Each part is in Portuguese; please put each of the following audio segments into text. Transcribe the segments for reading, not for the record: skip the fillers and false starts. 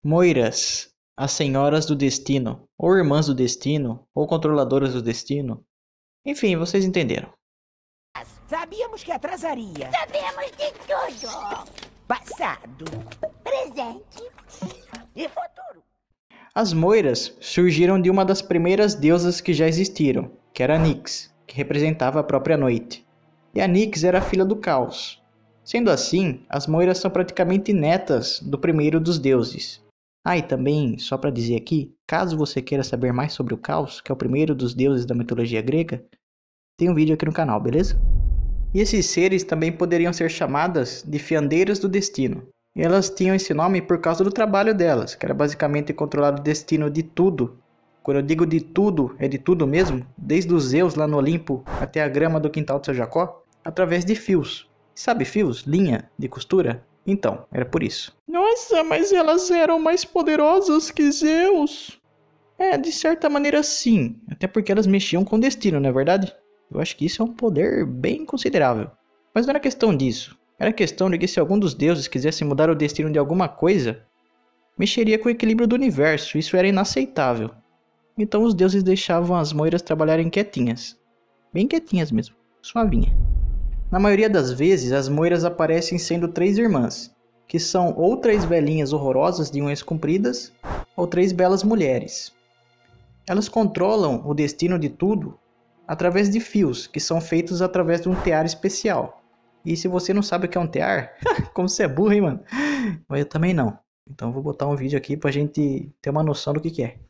Moiras, as senhoras do destino, ou irmãs do destino, ou controladoras do destino. Enfim, vocês entenderam. Sabíamos que atrasaria. Sabemos de tudo. Passado, Presente. e futuro. As Moiras surgiram de uma das primeiras deusas que já existiram, que era Nyx, que representava a própria noite. E a Nyx era a filha do caos. Sendo assim, as Moiras são praticamente netas do primeiro dos deuses. E também, só para dizer aqui, caso você queira saber mais sobre o caos, que é o primeiro dos deuses da mitologia grega, tem um vídeo aqui no canal, beleza? E esses seres também poderiam ser chamadas de fiandeiras do destino. E elas tinham esse nome por causa do trabalho delas, que era basicamente controlar o destino de tudo. Quando eu digo de tudo, é de tudo mesmo, desde os Zeus lá no Olimpo até a grama do quintal do seu Jacó, através de fios. Sabe fios? Linha de costura? Então, era por isso. Nossa, mas elas eram mais poderosas que Zeus. De certa maneira sim, até porque elas mexiam com o destino, não é verdade? Eu acho que isso é um poder bem considerável. Mas não era questão disso. Era questão de que se algum dos deuses quisesse mudar o destino de alguma coisa, mexeria com o equilíbrio do universo. Isso era inaceitável. Então os deuses deixavam as Moiras trabalharem quietinhas. Bem quietinhas mesmo. Suavinha. Na maioria das vezes, as Moiras aparecem sendo 3 irmãs, que são ou 3 velhinhas horrorosas de unhas compridas, ou 3 belas mulheres. Elas controlam o destino de tudo através de fios, que são feitos através de um tear especial. E se você não sabe o que é um tear, como você é burro, hein, mano? Mas eu também não. Então eu vou botar um vídeo aqui pra gente ter uma noção do que é.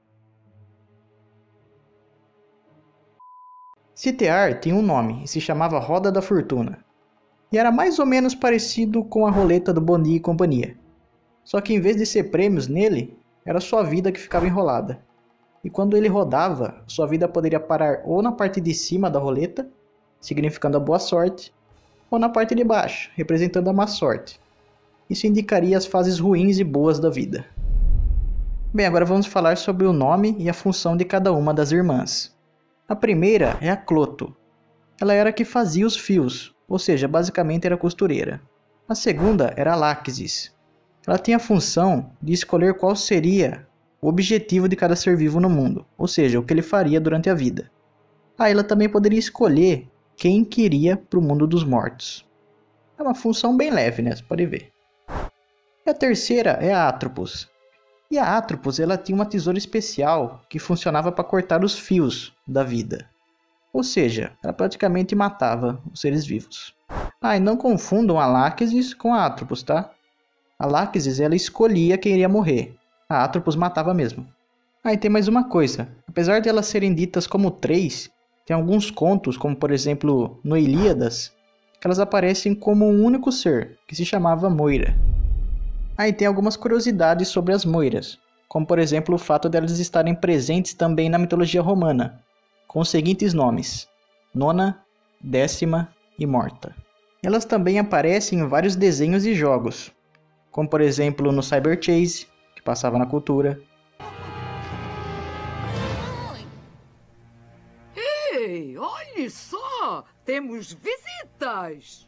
Esse tear tinha um nome e se chamava Roda da Fortuna. E era mais ou menos parecido com a roleta do Bom Dia e Companhia. Só que em vez de ser prêmios nele, era sua vida que ficava enrolada. E quando ele rodava, sua vida poderia parar ou na parte de cima da roleta, significando a boa sorte, ou na parte de baixo, representando a má sorte. Isso indicaria as fases ruins e boas da vida. Bem, agora vamos falar sobre o nome e a função de cada uma das irmãs. A primeira é a Cloto. Ela era a que fazia os fios, ou seja, basicamente era costureira. A segunda era a Laxis. Ela tinha a função de escolher qual seria o objetivo de cada ser vivo no mundo, ou seja, o que ele faria durante a vida. Ela também poderia escolher quem queria para o mundo dos mortos. É uma função bem leve, né? Você pode ver. E a terceira é a Atropos. E a Atropos ela tinha uma tesoura especial que funcionava para cortar os fios da vida. Ou seja, ela praticamente matava os seres vivos. E não confundam a Laxis com a Atropos, tá? A Laxis ela escolhia quem iria morrer. A Atropos matava mesmo. E tem mais uma coisa. Apesar de elas serem ditas como 3, tem alguns contos, como por exemplo no Ilíadas, que elas aparecem como um único ser, que se chamava Moira. E tem algumas curiosidades sobre as Moiras, como por exemplo o fato de elas estarem presentes também na mitologia romana, com os seguintes nomes: Nona, Décima e Morta. Elas também aparecem em vários desenhos e jogos, como por exemplo no Cyber Chase, que passava na Cultura. Ei, olhe só! Temos visitas!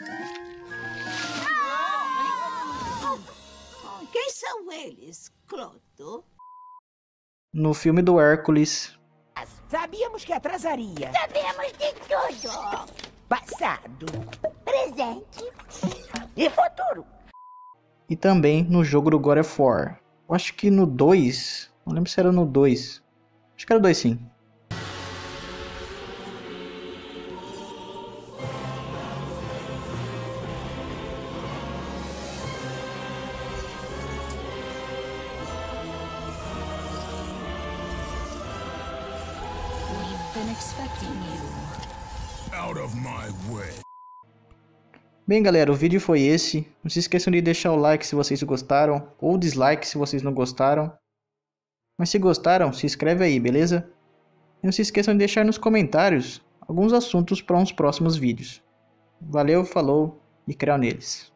Quem são eles, Cloto? No filme do Hércules. Sabíamos que atrasaria. Sabemos de tudo. Passado, Presente. e futuro. E também no jogo do God of War. Eu acho que no 2. Não lembro se era no 2. Acho que era o 2 sim. Been expecting you. Out of my way. Bem galera, o vídeo foi esse. Não se esqueçam de deixar o like se vocês gostaram, ou dislike se vocês não gostaram. Mas se gostaram, se inscreve aí, beleza? E não se esqueçam de deixar nos comentários alguns assuntos para uns próximos vídeos. Valeu, falou e creio neles.